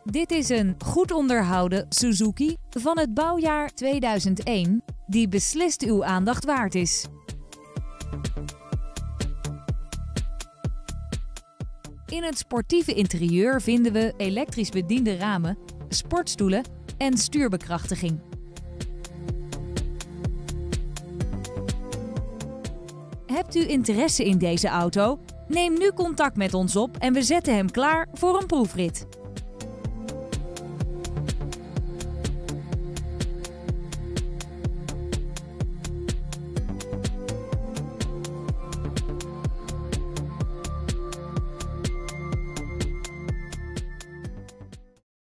Dit is een goed onderhouden Suzuki van het bouwjaar 2001 die beslist uw aandacht waard is. In het sportieve interieur vinden we elektrisch bediende ramen, sportstoelen en stuurbekrachtiging. Hebt u interesse in deze auto? Neem nu contact met ons op en we zetten hem klaar voor een proefrit.